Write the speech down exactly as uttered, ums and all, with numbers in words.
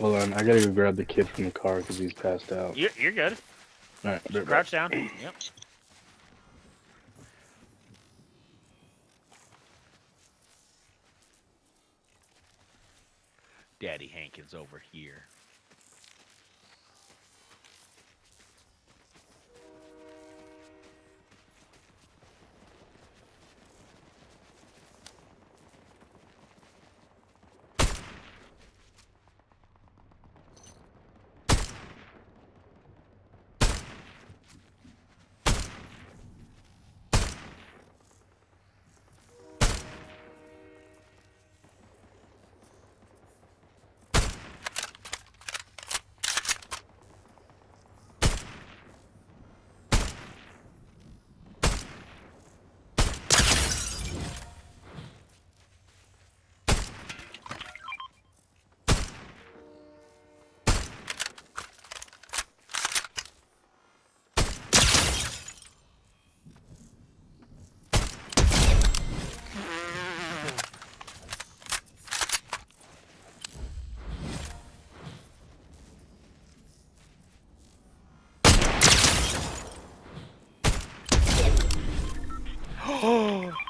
Hold on, I gotta go grab the kid from the car because he's passed out. You're, you're good. Alright, Just crouch down. Yep. Daddy Hankins over here. Oh!